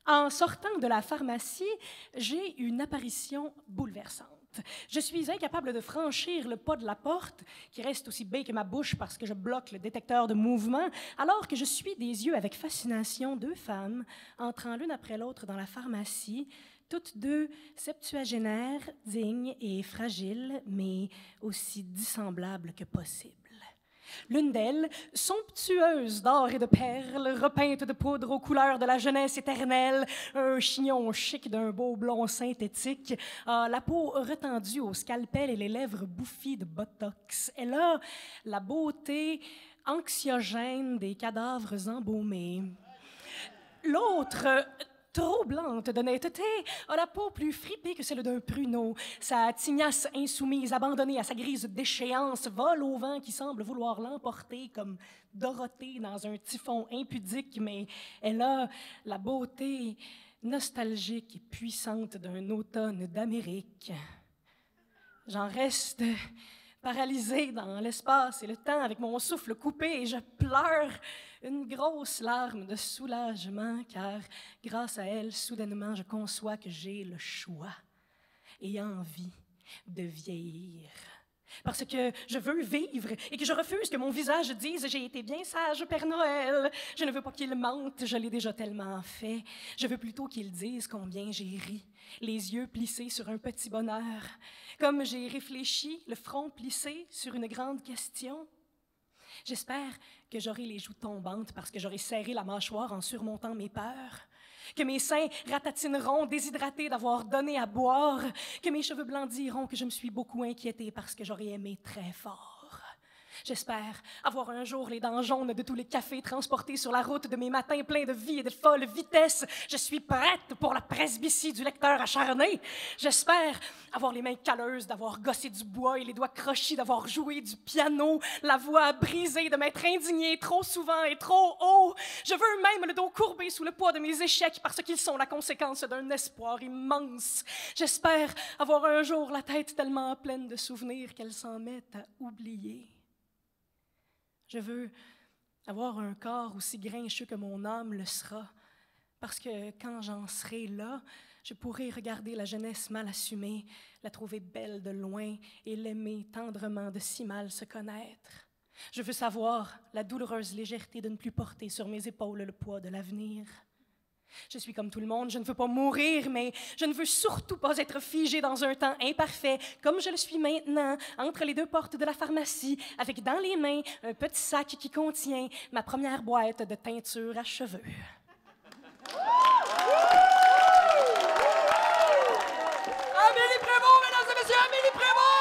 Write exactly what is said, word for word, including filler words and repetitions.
En sortant de la pharmacie, j'ai une apparition bouleversante. Je suis incapable de franchir le pas de la porte, qui reste aussi baie que ma bouche parce que je bloque le détecteur de mouvement, alors que je suis des yeux avec fascination deux femmes entrant l'une après l'autre dans la pharmacie, toutes deux septuagénaires, dignes et fragiles, mais aussi dissemblables que possible. L'une d'elles, somptueuse d'or et de perles, repeinte de poudre aux couleurs de la jeunesse éternelle, un chignon chic d'un beau blond synthétique, a la peau retendue au scalpel et les lèvres bouffies de botox. Elle a la beauté anxiogène des cadavres embaumés. L'autre, troublante d'honnêteté, a la peau plus fripée que celle d'un pruneau. Sa tignasse insoumise, abandonnée à sa grise déchéance, vole au vent qui semble vouloir l'emporter comme Dorothée dans un typhon impudique, mais elle a la beauté nostalgique et puissante d'un automne d'Amérique. J'en reste paralysée dans l'espace et le temps avec mon souffle coupé et je pleure une grosse larme de soulagement car grâce à elle, soudainement, je conçois que j'ai le choix et envie de vieillir. Parce que je veux vivre et que je refuse que mon visage dise « J'ai été bien sage, Père Noël ». Je ne veux pas qu'il mente, je l'ai déjà tellement fait. Je veux plutôt qu'il dise combien j'ai ri, les yeux plissés sur un petit bonheur. Comme j'ai réfléchi, le front plissé sur une grande question. J'espère que j'aurai les joues tombantes parce que j'aurai serré la mâchoire en surmontant mes peurs. Que mes seins ratatineront, déshydratés d'avoir donné à boire. Que mes cheveux blancs diront que je me suis beaucoup inquiétée parce que j'aurais aimé très fort. J'espère avoir un jour les dents jaunes de tous les cafés transportés sur la route de mes matins pleins de vie et de folle vitesse. Je suis prête pour la presbytie du lecteur acharné. J'espère avoir les mains calleuses d'avoir gossé du bois et les doigts crochis d'avoir joué du piano, la voix brisée de m'être indignée trop souvent et trop haut. Je veux même le dos courbé sous le poids de mes échecs parce qu'ils sont la conséquence d'un espoir immense. J'espère avoir un jour la tête tellement pleine de souvenirs qu'elle s'en mette à oublier. Je veux avoir un corps aussi grincheux que mon âme le sera, parce que quand j'en serai là, je pourrai regarder la jeunesse mal assumée, la trouver belle de loin et l'aimer tendrement de si mal se connaître. Je veux savoir la douloureuse légèreté de ne plus porter sur mes épaules le poids de l'avenir. Je suis comme tout le monde, je ne veux pas mourir, mais je ne veux surtout pas être figée dans un temps imparfait, comme je le suis maintenant, entre les deux portes de la pharmacie, avec dans les mains un petit sac qui contient ma première boîte de teinture à cheveux. Amélie Prévost, mesdames et messieurs, Amélie Prévost!